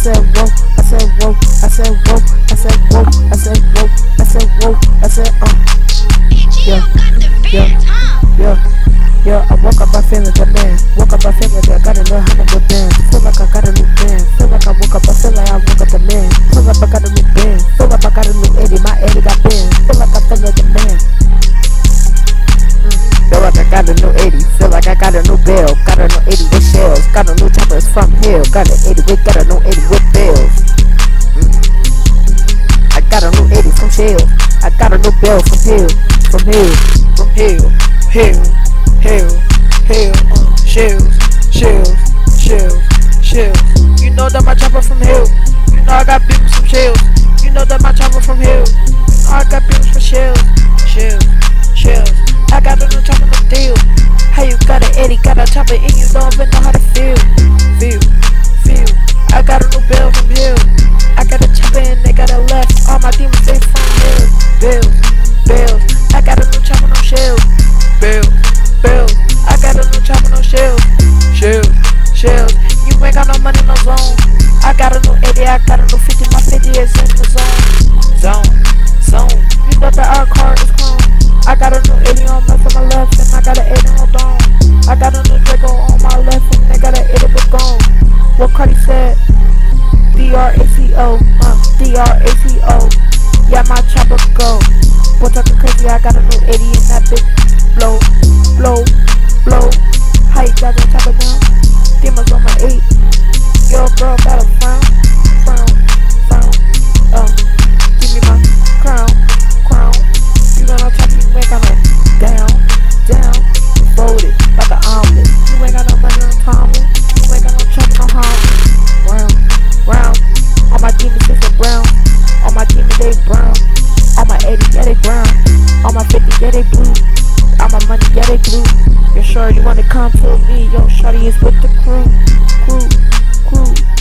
said whoa, I said whoa, I said whoa, I said whoa, I said whoa, I said whoa, I said yeah, I woke up, I feeling the man. Woke up, I feeling that I got a little $100 band. Feel like I got a new band. Feel like I woke up, I feel like I woke up the man. Feel like I got a new band. Feel like I got a new Eddie, my Eddie got band. Feel like I feel like the man. Feel like I got a new 80, feel like I got a new bill. Got a new 80 with shells, got a new choppers from Hill. Got an 80 with, got a new 80 with bills. I got a new 80 from Shell. I got a new bill from Hill. From Hill, from Hill, Hill, Hill, Hill, shells, shells, shells, shells. You know that my chopper from Hill. You know I got bills from Shells. You know that my chopper from Hill. You know I got bills from Shells, shells, shells. I got a new chopper, no deal. How you got an Eddie, got a chopper and you don't even know how to feel. Feel. I got a new bill from Hill. I got a chopper and they got a left. All my demons they from Hill. Bills. I got a new chopper, no shells. Bills. I got a new chopper, no shells. Shells. You ain't got no money, no zone. I got a new 80, I got a new 50. My 50 is in the zone. You know that our car is clone. I got a new 80 on left on my left, and I got an 80 on dome. I got a new Draco on my left, and they got an 80 with gone. What Cardi said, D-R-A-C-O, D-R-A-C-O. Yeah, my chopper go. Boy talking crazy, I got a new 80 in that bitch. Blow. How you got that chopper down? Demons on my 8. Yo, girl, got a frown. Give me my crown. You got no chopper, you ain't got no down, folded like an omelet. You ain't got no money, no Tomlin. You ain't got no chopper, no Harmon. Round. All my demons is brown. All my demons they brown. All my 80, yeah they brown. All my 50, yeah they blue. All my money, yeah they blue. You're sure you wanna come to me? Yo, shorty is with the crew.